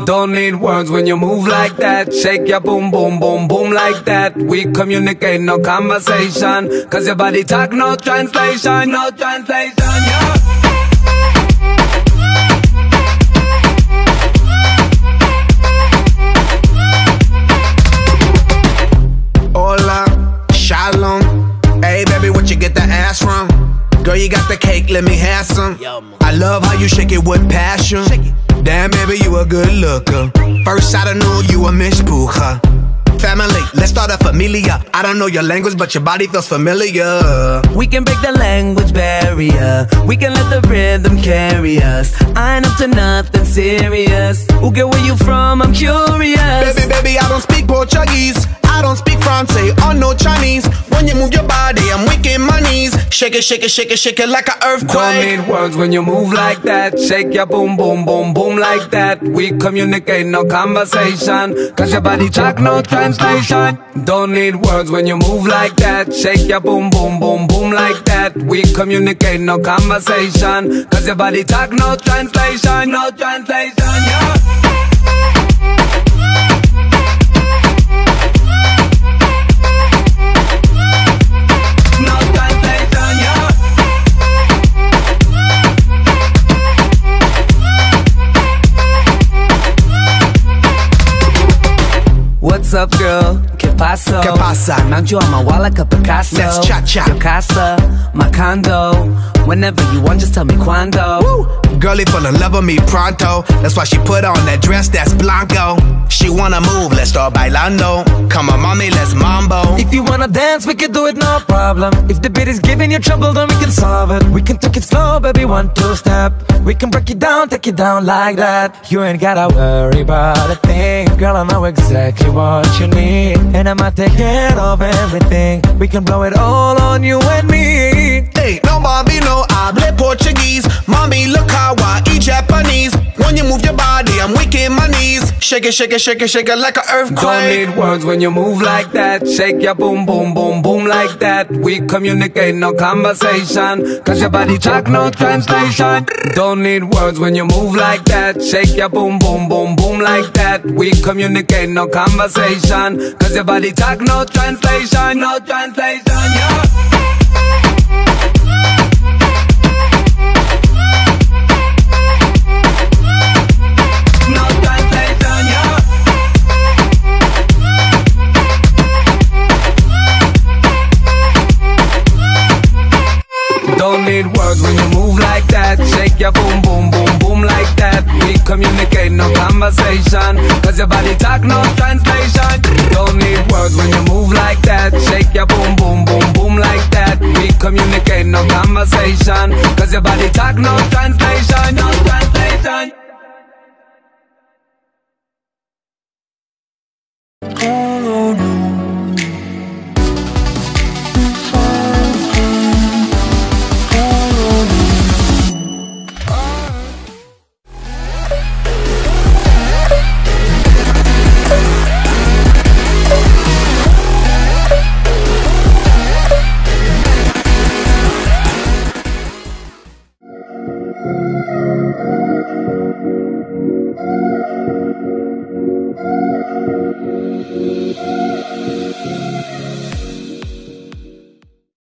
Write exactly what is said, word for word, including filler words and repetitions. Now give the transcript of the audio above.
Don't need words when you move like that. Shake your boom, boom, boom, boom like that. We communicate, no conversation. Cause your body talk, no translation. No translation, yeah. Hola, shalom. Hey baby, what you get the ass from? Girl, you got the cake, let me have some. I love how you shake it with passion. Damn baby, you a good looker. First I done knew you a mishpucha. Family, let's start a familia. I don't know your language, but your body feels familiar. We can break the language barrier. We can let the rhythm carry us. I ain't up to nothing serious. Ooh, girl, where you from? I'm curious. Baby, baby, I don't speak Portuguese. I don't speak Francais or no Chinese. When you move your body, I'm weak in my knees. Shake it, shake it, shake it, shake it like an earthquake. Don't need words when you move like that. Shake your boom, boom, boom, boom like that. We communicate, no conversation. Cause your body talk, no translation. Don't need words when you move like that. Shake your boom, boom, boom, boom like that. We communicate, no conversation. Cause your body talk, no translation. No translation, yeah. What's up, girl? ¿Qué paso? ¿Qué pasa? Mount you on my wall like a Picasso. Let's cha-cha. Your casa, my condo. Whenever you want, just tell me cuando. Woo! Girlie fall in love with me pronto. That's why she put on that dress that's blanco. She wanna move, let's start bailando. Come on, mommy, let's mambo. If you wanna dance, we can do it, no problem. If the beat is giving you trouble, then we can solve it. We can take it slow, baby, one, two step. We can break it down, take it down like that. You ain't gotta worry about a thing. Girl, I know exactly what you need, and I'ma take care of everything. We can blow it all on you and me. Hey, no mommy, no hable Portuguese. Mommy, look how I eat Japanese. When you move your body, I'm weak in my knees. Shake it, shake it, shake it, shake it like an earthquake. Don't need words when you move like that. Shake your boom, boom, boom, boom like that. We communicate, no conversation. Cause your body talk, no translation. Don't need words when you move like that. Shake your boom, boom, boom, boom like that. We communicate, no conversation. Cause your body talk, no translation. No translation, yeah. Don't need words when you move like that. Shake your boom, boom, boom, boom like that. We communicate, no conversation. Cause your body talk, no translation. Don't need words when you move like that. Shake your boom, boom, boom, boom like that. We communicate, no conversation. Cause your body talk, no translation. No